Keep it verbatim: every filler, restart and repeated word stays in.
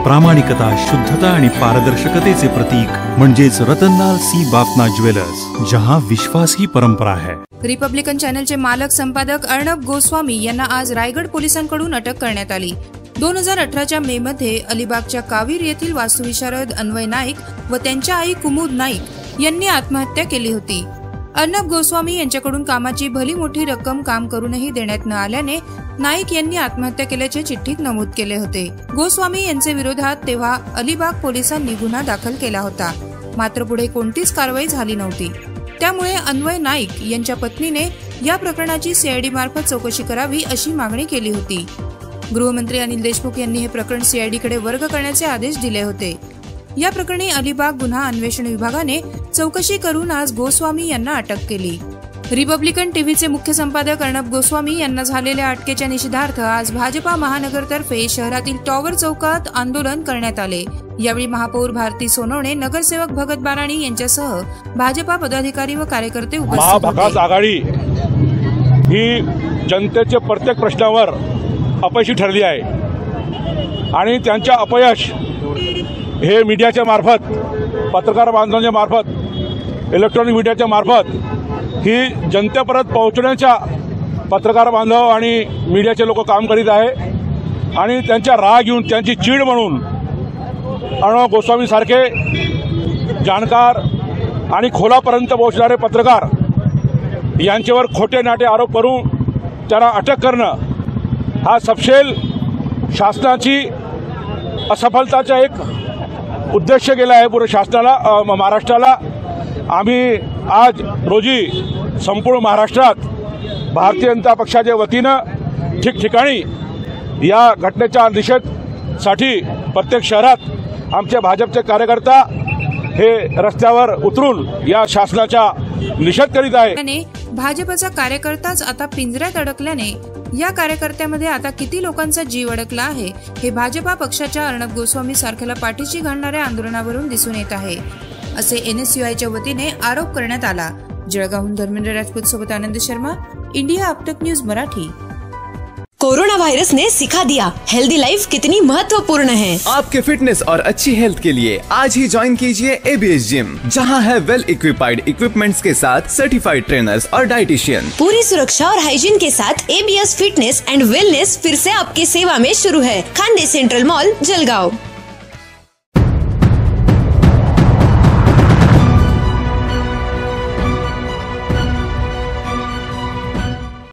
प्रामाणिकता, शुद्धता आणि पारदर्शकतेचे प्रतीक म्हणजेच रतनलाल सी बाफना ज्वेलर्स, जहां विश्वास ही परंपरा है। रिपब्लिकन चॅनलचे मालक संपादक अर्णब गोस्वामी यांना आज रायगड पोलिसांकडून अटक करण्यात आली। दोन हजार अठराच्या मे मध्ये अलिबागच्या कावीर येथील वास्तुविशारद अन्वय नाईक व त्यांच्या आई कुमुद नाईक यांनी आत्महत्या केली होती। अर्णब गोस्वामी यांच्याकडून कामाची भली मोठी रक्कम काम करूनही देण्यात न आल्याने नाईक यांनी आत्महत्या केल्याचे चिठ्ठीत नमूद केले होते। गोस्वामी यांचे विरोधात तेव्हा अलिबाग पोलिसांनी गुन्हा दाखल केला होता, मात्र पुढे कोणतीच कारवाई झाली नव्हती। त्यामुळे अन्वय नाईक यांच्या पत्नीने या प्रकरणाची सीआयडी मार्फत चौकशी करावी अशी मागणी केली होती। गृहमंत्री अनिल देशमुख यांनी हे प्रकरण सीआयडी कडे वर्ग करण्याचे आदेश दिले होते। या प्रकरणी अलिबाग गुन्हा अन्वेषण विभागाने चौकशी करून आज गोस्वामी यांना अटक केली। रिपब्लिकन टीव्हीचे मुख्य संपादक अर्णब गोस्वामी यांना झालेल्या अटकेच्या निषेधार्थ आज भाजपा महानगरतर्फे शहरातील टॉवर चौकात आंदोलन करण्यात आले। यावेळी महापौर भारती सोनवणे, नगरसेवक भगत बाराणी यांच्यासह भाजपा पदाधिकारी व कार्यकर्ते उपस्थित होते। महाविकास आघाडी ही जनतेच्या प्रत्येक प्रश्नावर अपयशी ठरली आहे आणि त्यांच्या अपयश हे मीडियाच्या मार्फत, पत्रकार बांधवांच्या मार्फत, इलेक्ट्रॉनिक मीडियाच्या मार्फत ही जनतेपर्यंत पोहोचण्याच्या पत्रकार बांधव आणि मीडियाचे लोक काम करीत आहे आणि त्यांच्या राग येऊन, त्यांची चीड म्हणून अर्णब गोस्वामी सारखे जाणकार आणि खोलापर्यंत पोहोचणारे पत्रकार यांच्यावर खोटे नाटे आरोप करून त्यांना अटक करणं हा सपशेल शासनाची असफलताचा एक उद्देश केला आहे पूर्ण शासनाला, महाराष्ट्राला। आम्ही आज रोजी संपूर्ण महाराष्ट्रात भारतीय जनता पक्षाच्या वतीनं ठिकठिकाणी या घटनेच्या निषेधासाठी प्रत्येक शहरात आमचे भाजपचे कार्यकर्ता हे रस्त्यावर उतरून या शासनाचा निषेध करीत आहे। भाजपचा कार्यकर्ताच आता पिंजऱ्यात अडकल्याने या कार्यकर्त्यामध्ये आता किती लोकांचा जीव अडकला आहे हे भाजपा पक्षाच्या अर्णब गोस्वामी सारख्याला पाठीशी घालणाऱ्या आंदोलनावरून दिसून येत आहे, असे एनएसयूआयच्या वतीने आरोप करण्यात आला। जळगावहून धर्मेंद्र राजपूत सोबत आनंद शर्मा, इंडिया अब तक न्यूज मराठी। कोरोना वायरस ने सिखा दिया हेल्दी लाइफ कितनी महत्वपूर्ण है। आपके फिटनेस और अच्छी हेल्थ के लिए आज ही ज्वाइन कीजिए एबीएस जिम, जहां है वेल इक्विपाइड इक्विपमेंट्स के साथ सर्टिफाइड ट्रेनर्स और डाइटिशियन। पूरी सुरक्षा और हाइजीन के साथ एबीएस फिटनेस एंड वेलनेस फिर से आपकी सेवा में शुरू है। Khande central mall, Jalgaon.